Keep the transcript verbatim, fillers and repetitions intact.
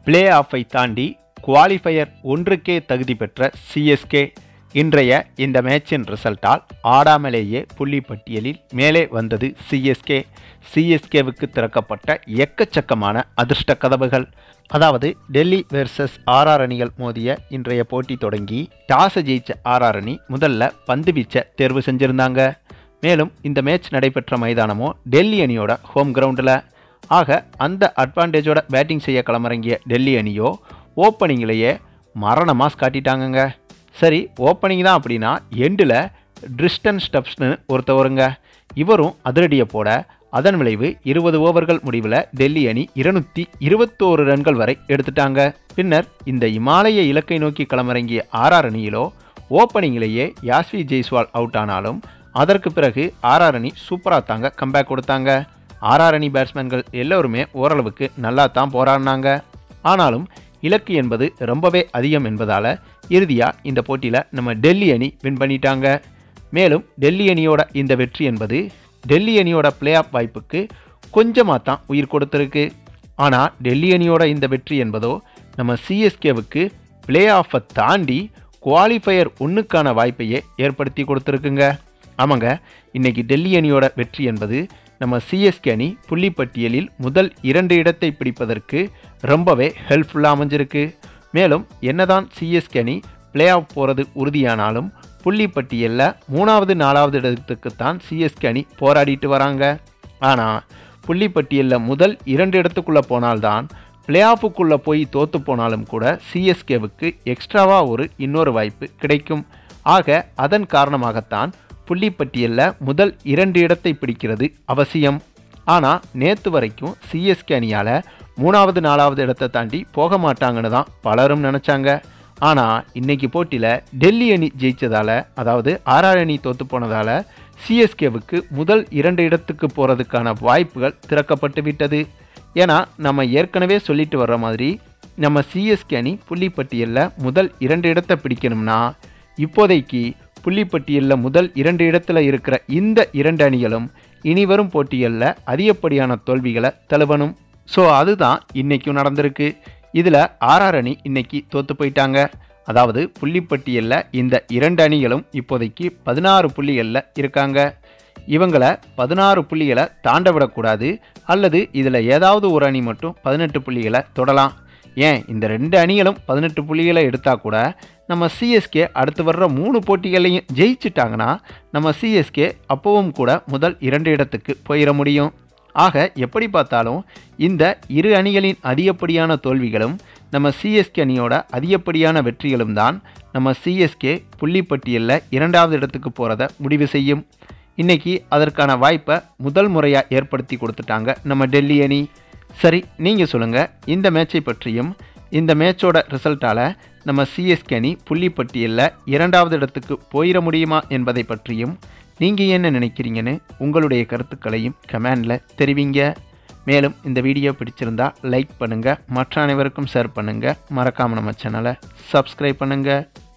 Play ஆஃபை தாண்டி qualifier ஒன்றுக்கே தகுதி பெற்ற சிஎஸ்கே இன்றைய இந்த மேட்சின் ரிசல்ட்டால் ஆடாமலேயே புள்ளி பட்டியலில் மேலே வந்தது சிஎஸ்கே. சிஎஸ்கேவுக்கு திறக்கப்பட்ட எக்கச்சக்கமான அதிர்ஷ்ட கதவுகள். அதாவது டெல்லி வெர்சஸ் ஆர்ஆர் அணிகள் மோதிய இன்றைய போட்டி தொடங்கி டாஸ் ஜெயிச்ச ஆர்ஆர் அணி முதல்ல பந்து வீச்ச தேர்வு செஞ்சிருந்தாங்க. மேலும் இந்த மேட்ச் நடைபெற்ற மைதானமோ டெல்லி அணியோட ஹோம் கிரவுண்டில். ஆக அந்த அட்வான்டேஜோட பேட்டிங் செய்ய களமிறங்கிய டெல்லி அணியோ ஓப்பனிங்லேயே மரண மாஸ் காட்டிட்டாங்கங்க. சரி, ஓப்பனிங் தான் அப்படின்னா எண்டில் ட்ரிஸ்டன் ஸ்டப்ஸ்னு ஒருத்தவருங்க. இவரும் அதிரடியை போட அதன் விளைவு இருபது ஓவர்கள் முடிவில் டெல்லி அணி இருநூற்றி இருபத்தோரு ரன்கள் வரை எடுத்துட்டாங்க. பின்னர் இந்த இமாலய இலக்கை நோக்கி களமிறங்கிய ஆர்ஆர் அணியிலோ ஓப்பனிங்கிலேயே யாஸ்வி ஜெய்ஸ்வால் அவுட் ஆனாலும் அதற்கு பிறகு ஆர்ஆர் அணி சூப்பராக தாங்க கம்பேக் கொடுத்தாங்க. ஆர்ஆர் அணி பேட்ஸ்மேன்கள் எல்லோருமே ஓரளவுக்கு நல்லா தான் போராடினாங்க. ஆனாலும் இலக்கு என்பது ரொம்பவே அதிகம் என்பதால் இறுதியாக இந்த போட்டியில் நம்ம டெல்லி அணி வின் பண்ணிட்டாங்க. மேலும் டெல்லி அணியோட இந்த வெற்றி என்பது டெல்லி அணியோட பிளே ஆஃப் வாய்ப்புக்கு கொஞ்சமாக தான் உயிர் கொடுத்துருக்கு. ஆனால் டெல்லி அணியோட இந்த வெற்றி என்பதோ நம்ம சிஎஸ்கேவுக்கு பிளே ஆஃபை தாண்டி குவாலிஃபயர் ஒன்றுக்கான வாய்ப்பையே ஏற்படுத்தி கொடுத்துருக்குங்க. ஆமாங்க, இன்றைக்கி டெல்லி அணியோட வெற்றி என்பது நம்ம சிஎஸ்கே அணி புள்ளிப்பட்டியலில் முதல் இரண்டு இடத்தை பிடிப்பதற்கு ரொம்பவே ஹெல்ப்ஃபுல்லாக அமைஞ்சிருக்கு. மேலும் என்னதான் சிஎஸ்கே அணி பிளே ஆஃப் போகிறது உறுதியானாலும் புள்ளிப்பட்டியலில் மூணாவது நாலாவது இடத்துக்குத்தான் சிஎஸ்கே அணி போராடிட்டு வராங்க. ஆனால் புள்ளிப்பட்டியலில் முதல் இரண்டு இடத்துக்குள்ளே போனால்தான் பிளே ஆஃபுக்குள்ளே போய் தோற்று போனாலும் கூட சிஎஸ்கேவுக்கு எக்ஸ்ட்ராவாக ஒரு இன்னொரு வாய்ப்பு கிடைக்கும். ஆக அதன் காரணமாகத்தான் புள்ளிப்பட்டியலில் முதல் இரண்டு இடத்தை பிடிக்கிறது அவசியம். ஆனால் நேற்று வரைக்கும் சிஎஸ்கே அணியால் மூணாவது நாலாவது இடத்தை தாண்டி போக மாட்டாங்கன்னு தான் பலரும் நினச்சாங்க. ஆனால் இன்றைக்கி போட்டியில் டெல்லி அணி ஜெயித்ததால், அதாவது ஆர்ஆர் அணி தோற்று போனதால் சிஎஸ்கேவுக்கு முதல் இரண்டு இடத்துக்கு போகிறதுக்கான வாய்ப்புகள் திறக்கப்பட்டு விட்டது. ஏன்னா நம்ம ஏற்கனவே சொல்லிட்டு வர்ற மாதிரி நம்ம சிஎஸ்கே அணி புள்ளிப்பட்டியலில் முதல் இரண்டு இடத்தை பிடிக்கணும்னா இப்போதைக்கு புள்ளிப்பட்டியலில் முதல் இரண்டு இடத்துல இருக்கிற இந்த இரண்டு அணிகளும் இனிவரும் போட்டிகளில் அதிகப்படியான தோல்விகளை தழுவணும். ஸோ அதுதான் இன்றைக்கும் நடந்திருக்கு. இதில் ஆர்ஆர் அணி இன்னைக்கு தோற்று போயிட்டாங்க. அதாவது புள்ளிப்பட்டியலில் இந்த இரண்டு அணிகளும் இப்போதைக்கு பதினாறு புள்ளிகளில் இருக்காங்க. இவங்களை பதினாறு புள்ளிகளை தாண்ட விடக்கூடாது, அல்லது இதில் ஏதாவது ஒரு அணி மட்டும் பதினெட்டு புள்ளிகளை தொடலாம். ஏன் இந்த ரெண்டு அணிகளும் பதினெட்டு புள்ளிகளை எடுத்தால் கூட நம்ம சிஎஸ்கே அடுத்து வர்ற மூணு போட்டிகளையும் ஜெயிச்சிட்டாங்கன்னா நம்ம சிஎஸ்கே அப்பவும் கூட முதல் இரண்டு இடத்துக்கு போயிட முடியும். ஆக எப்படி பார்த்தாலும் இந்த இரு அணிகளின் அதிகப்படியான தோல்விகளும் நம்ம சிஎஸ்கே அணியோட அதிகப்படியான வெற்றிகளும் தான் நம்ம சிஎஸ்கே புள்ளிப்பட்டியலில் இரண்டாவது இடத்துக்கு போகிறத முடிவு செய்யும். இன்றைக்கி அதற்கான வாய்ப்பை முதல் முறையாக ஏற்படுத்தி கொடுத்துட்டாங்க நம்ம டெல்லி அணி. சரி, நீங்கள் சொல்லுங்கள், இந்த மேட்சை பற்றியும் இந்த மேட்சோட ரிசல்ட்டால் நம்ம சிஎஸ்கே அணி புள்ளிப்பட்டியலில் இரண்டாவது இடத்துக்கு போயிட முடியுமா என்பதை பற்றியும் நீங்கள் என்ன நினைக்கிறீங்கன்னு உங்களுடைய கருத்துக்களையும் கமெண்டில் தெரிவிங்க. மேலும் இந்த வீடியோ பிடிச்சிருந்தா லைக் பண்ணுங்கள், மற்ற அனைவருக்கும் ஷேர் பண்ணுங்கள், மறக்காமல் நம்ம சேனலை சப்ஸ்கிரைப் பண்ணுங்கள்.